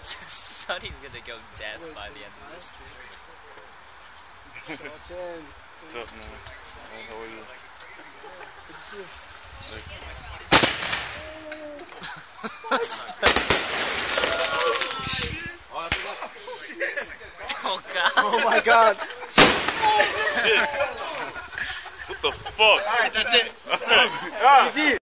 Sonny's gonna go deaf by the end of this. What's up, man? How are you? Good to see you. Oh god. Oh my god. What the fuck? Alright, that's it. That's it.